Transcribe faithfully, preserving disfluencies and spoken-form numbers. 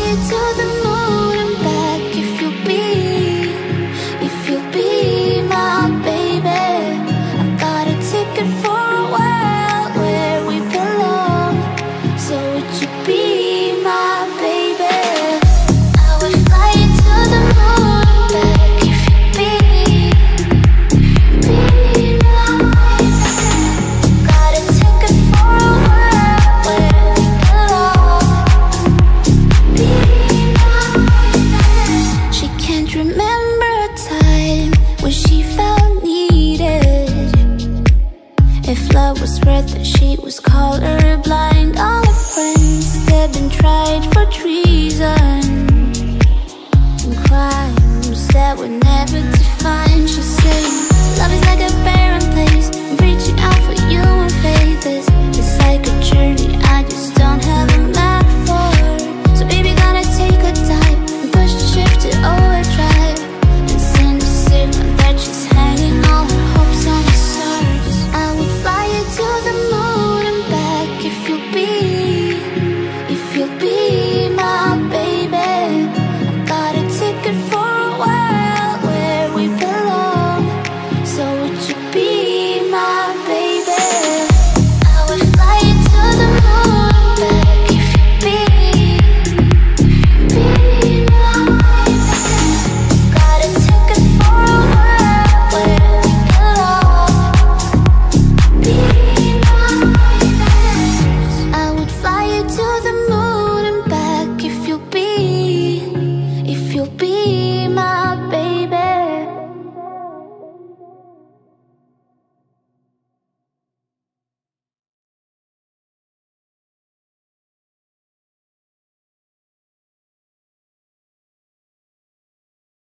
you to the moon and back if you'll be, if you'll be my baby. I got a ticket for a world where we belong. So would you be my baby? I would fly you to the moon and back if you'll be, if you'll be my baby. Got a ticket for a world where we belong. Be my baby. She can't remember a time when she felt needed. If love was red, then she was colorblind. All her friends dead and tried for treason and crimes that were never defined. She said, love is like a barren place,